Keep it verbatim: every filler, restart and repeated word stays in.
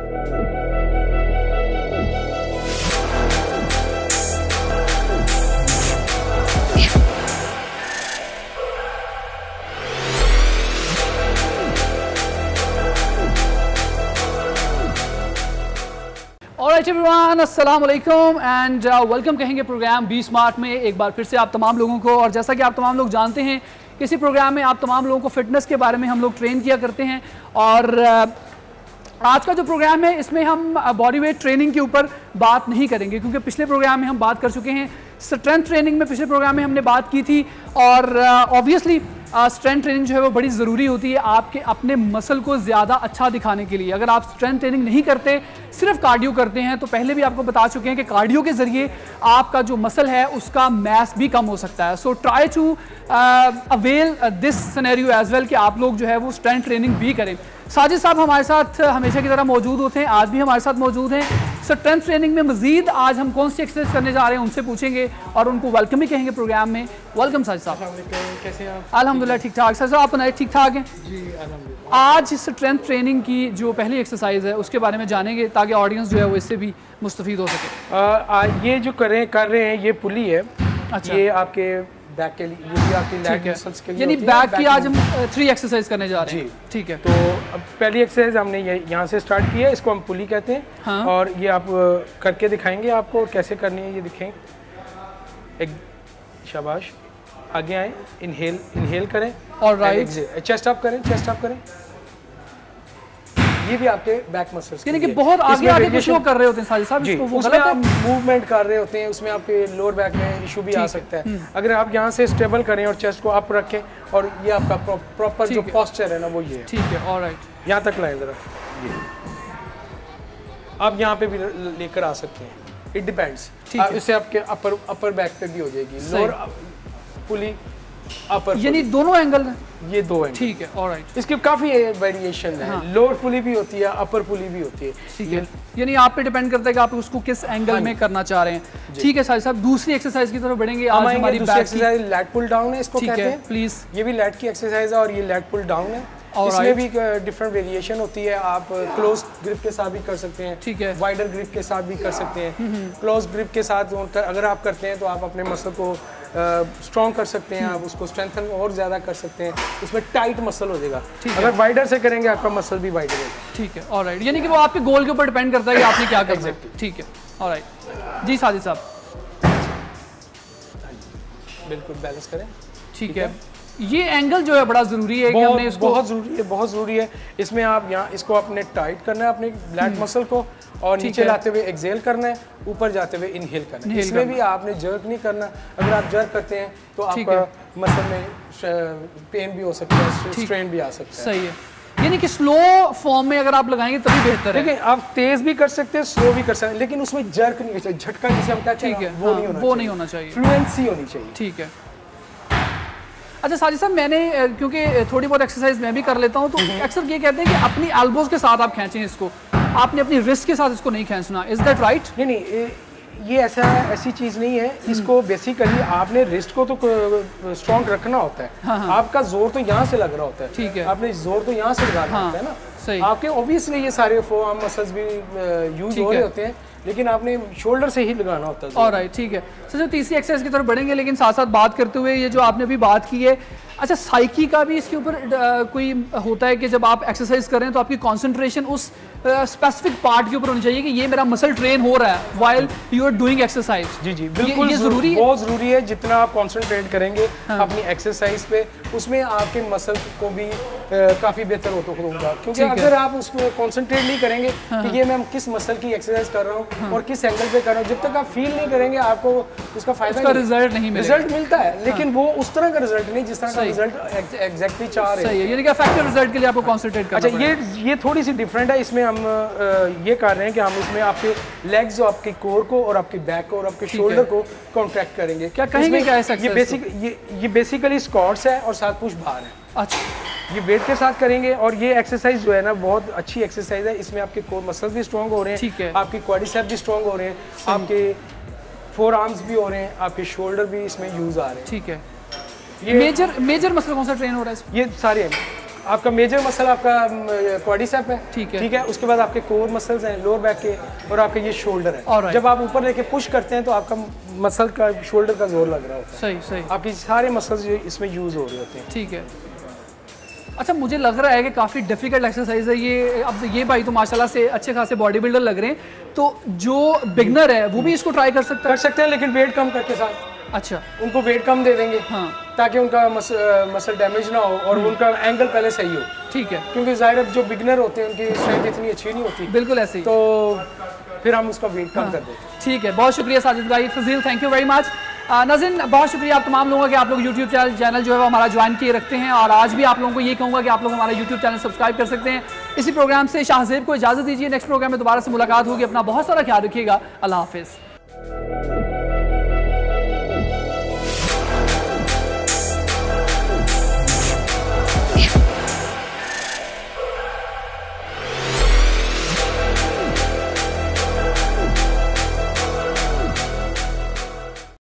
Alright everyone, अस्सलाम वालेकुम and welcome कहेंगे प्रोग्राम बी स्मार्ट में एक बार फिर से आप तमाम लोगों को। और जैसा कि आप तमाम लोग जानते हैं, किसी प्रोग्राम में आप तमाम लोगों को फिटनेस के बारे में हम लोग ट्रेन किया करते हैं। और uh, आज का जो प्रोग्राम है इसमें हम बॉडी वेट ट्रेनिंग के ऊपर बात नहीं करेंगे, क्योंकि पिछले प्रोग्राम में हम बात कर चुके हैं स्ट्रेंथ ट्रेनिंग में। पिछले प्रोग्राम में हमने बात की थी और ऑब्वियसली स्ट्रेंथ ट्रेनिंग जो है वो बड़ी ज़रूरी होती है आपके अपने मसल को ज़्यादा अच्छा दिखाने के लिए। अगर आप स्ट्रेंथ ट्रेनिंग नहीं करते, सिर्फ कार्डियो करते हैं, तो पहले भी आपको बता चुके हैं कि कार्डियो के ज़रिए आपका जो मसल है उसका मैस भी कम हो सकता है। So try to avail this scenario as well कि आप लोग जो है वो स्ट्रेंथ ट्रेनिंग भी करें। साजिद साहब हमारे साथ हमेशा की तरह मौजूद होते हैं, आज भी हमारे साथ मौजूद हैं। स्ट्रेंथ ट्रेनिंग में मजीद आज हम कौन सी एक्सरसाइज करने जा रहे हैं उनसे पूछेंगे और उनको वेलकम भी कहेंगे प्रोग्राम में। वेलकम साजिद साहब। कैसे हैं आप? अल्हम्दुलिल्लाह ठीक ठाक। सर आप बनाए ठीक ठाक हैं जी? अल्हम्दुलिल्लाह। आज स्ट्रेंथ ट्रेनिंग की जो पहली एक्सरसाइज है उसके बारे में जानेंगे ताकि ऑडियंस जो है वो इससे भी मुस्तफीद हो सके। आ, आ, ये जो करें कर रहे हैं ये पुली है। अच्छा। ये आपके बैक के लिए, ये भी आपकी लैग मसल्स के लिए यानी होती है। बैक की आज हम थ्री एक्सरसाइज करने जा रहे हैं। जी ठीक है। तो अब पहली एक्सरसाइज हमने ये यहाँ से स्टार्ट की है, इसको हम पुली कहते हैं। हाँ। और ये आप करके दिखाएंगे आपको, और कैसे करनी है ये दिखेंगे। एक शाबाश, आगे आए, इनहेल इनहेल करें और राइट चेस्ट अप करें, चेस्ट अप करें। ये भी आपके बैक मसल्स यानी कि बहुत आगे आगे कुछ लोग कर रहे होते हैं साजिद साहब, जी, इसको वो उसमें गलत आप है? मूवमेंट कर रहे होते हैं, उसमें आपके लोअर बैक में इशू भी आ सकता है। अगर आप यहाँ से स्टेबल करें और चेस्ट को अप रखें, और ये आपका प्रॉपर जो पोस्चर है ना वो ये है। ठीक है, ऑलराइट। यहाँ तक लाएं जरा, ये आप यहाँ पे भी लेकर आ सकते हैं, इट डिपेंड्स। इससे आपके अपर अपर बैक पे भी हो जाएगी, लोअर पुली अपर, यानी दोनों एंगल ये दो एंगल। ठीक है, ऑलराइट। इसके काफी वेरिएशन है। हाँ। लोअर पुली भी होती है, अपर पुली भी होती है। ठीक है, यानी आप पे डिपेंड करता है कि आप उसको किस एंगल में करना चाह रहे हैं। ठीक है साजिद साहब, दूसरी एक्सरसाइज की तरफ बढ़ेंगे। आज हमारी दूसरी एक्सरसाइज लैट पुल डाउन है, इसको कहते हैं। प्लीज, ये भी लैट की एक्सरसाइज है और ये लैट पुल डाउन है। इसमें भी डिफरेंट वेरिएशन होती है। आप क्लोज ग्रिप के साथ भी कर सकते हैं, ठीक है, वाइडर ग्रिप के साथ भी कर सकते हैं। क्लोज ग्रिप के साथ अगर आप करते हैं तो आप अपने मसल को स्ट्रॉन्ग कर सकते हैं, आप उसको स्ट्रेंथन और ज़्यादा कर सकते हैं, उसमें टाइट मसल हो जाएगा। अगर वाइडर से करेंगे आपका मसल भी वाइडर होगा। ठीक है, ऑलराइट। यानी कि वो आपके गोल के ऊपर डिपेंड करता है कि आपने क्या करना है। ठीक है, ऑलराइट जी साजिद साहब। बिल्कुल बैलेंस करें। ठीक है, ये एंगल जो है बड़ा ज़रूरी है कि हमने इसको, बहुत ज़रूरी है, बहुत ज़रूरी है। इसमें आप यहाँ इसको अपने टाइट करना है, अपने लैट मसल को, और नीचे लाते हुए एक्सेल करना है, ऊपर जाते हुए इनहेल करना है। इसमें भी आपने जर्क नहीं करना। अगर आप जर्क करते हैं तो आपका मसल में पेन भी हो सकता है, स्ट्रेन भी आ सकता है। सही है, यानी कि स्लो फॉर्म में अगर आप लगाएंगे तभी बेहतर है। देखिए, आप तेज भी कर सकते हैं, स्लो भी कर सकते हैं, लेकिन उसमें जर्क नहीं चाहिए, झटका जिसे हम कहते हैं वो नहीं होना, वो नहीं होना चाहिए, फ्लुएंसी होनी चाहिए। ठीक है। अच्छा साजिद साहब, मैंने क्योंकि थोड़ी बहुत एक्सरसाइज मैं भी कर लेता हूँ, तो अक्सर ये कहते हैं कि अपनी एल्बोज के साथ आप खींचें इसको, आपने अपनी रिस्ट के साथ इसको नहीं खींचना। Is that right? नहीं नहीं, ये ऐसा ऐसी चीज़ नहीं है। इसको बेसिकली आपने रिस्ट को तो स्ट्रॉन्ग रखना होता है। हाँ हाँ। आपका जोर तो यहाँ से लग रहा होता है। ठीक है, आपने जोर तो यहाँ से लगाना हाँ, होता है ना। सही। आपके ऑब्वियसली ये सारे फोरआर्म मसल्स भी यूज हो रहे होते हैं, लेकिन आपने शोल्डर से ही लगाना होता है। ऑलराइट, ठीक है। सर, तीसरी एक्सरसाइज की तरफ बढ़ेंगे, लेकिन साथ साथ बात करते हुए ये जो आपने अभी बात की है, अच्छा साइकी का भी इसके ऊपर कोई होता है कि जब आप एक्सरसाइज कर रहे हैं तो आपकी कंसंट्रेशन उस स्पेसिफिक पार्ट के ऊपर होनी चाहिए कि ये मेरा मसल ट्रेन हो रहा है while you are doing exercise. जी जी बिल्कुल, ये, ये जरूरी है, बहुत जरूरी है। जितना आप कंसंट्रेट करेंगे हाँ। अपनी एक्सरसाइज पे, उसमें आपके मसल को भी आ, काफी बेहतर होगा। क्योंकि अगर आप उसमें कंसंट्रेट नहीं करेंगे हाँ। कि ये मैं किस मसल की एक्सरसाइज कर रहा हूँ हाँ। और किस एंगल पे कर रहा हूँ, जब तक आप फील नहीं करेंगे आपको उसका फायदा उसका रिजल्ट नहीं मिलेगा। रिजल्ट मिलता है, लेकिन वो उस तरह का रिजल्ट नहीं जिस तरह का रिजल्ट एग्जैक्टली चाह रहे हैं। सही है, यानी कि इफेक्टिव रिजल्ट के लिए आपको कंसंट्रेट करना अच्छा, ये ये थोड़ी सी डिफरेंट है। इसमें हम ये कर रहे हैं कि हम इसमें आपके लेग्स, आपके कोर को और आपके बैक को और आपके शोल्डर को कॉन्ट्रैक्ट करेंगे। क्या कहेंगे क्या है? ये बेसिक ये ये बेसिकली स्क्वाट्स है और साथ पुश बार है। अच्छा, ये वेट के साथ करेंगे और ये एक्सरसाइज जो है ना बहुत अच्छी एक्सरसाइज है। इसमें आपके कोर मसल्स भी स्ट्रॉन्ग हो रहे हैं, ठीक है, आपके क्वाड्रिसेप भी स्ट्रॉन्ग हो रहे हैं, आपके फोर आर्म्स भी हो रहे हैं, आपके शोल्डर भी इसमें यूज आ रहे हैं। ठीक है। ये मेजर मेजर मसल कौन सा ट्रेन हो रहा है? ये सारे आपका मेजर मसल आपका क्वाड्रिसेप है, ठीक है, ठीक है। उसके बाद आपके कोर मसल्स हैं लोअर बैक के, और आपके ये शोल्डर है। जब आप ऊपर लेके पुश करते हैं तो आपका मसल का शोल्डर का जोर लग रहा होता है। सही सही, आपके सारे मसल्स इसमें यूज हो रहे होते हैं। ठीक है। अच्छा, मुझे लग रहा है कि काफ़ी डिफिकल्ट एक्सरसाइज है ये। अब ये भाई तो माशाल्लाह से अच्छे खासे बॉडी बिल्डर लग रहे हैं, तो जो बिगनर है वो भी इसको ट्राई कर सकता है? कर सकते हैं, लेकिन वेट कम करके साथ। अच्छा, उनको वेट कम दे देंगे, हाँ, ताकि उनका मस, मसल डैमेज ना हो और उनका एंगल पहले सही हो। ठीक है, क्योंकि ज़ाहिर जो बिगनर होते हैं उनकी स्ट्रेंथ इतनी अच्छी नहीं होती। बिल्कुल ऐसे ही, तो फिर हम उसका वेट कम हाँ, कर देते हैं। ठीक है, बहुत शुक्रिया साजिद भाई। Fazil, thank you very much. नाज़रीन, बहुत शुक्रिया आप तमाम लोगों के, आप लोग यूट्यूब चैनल जो है वो हमारा ज्वाइन किए रखते हैं, और आज भी आप लोगों को ये कहूँगा कि आप लोग हमारा यूट्यूब चैनल सब्सक्राइब कर सकते हैं। इसी प्रोग्राम से शाहजेब को इजाज़त दीजिए, नेक्स्ट प्रोग्राम में दोबारा से मुलाकात होगी। अपना बहुत सारा ख्याल रखिएगा। अल्लाह हाफिज़।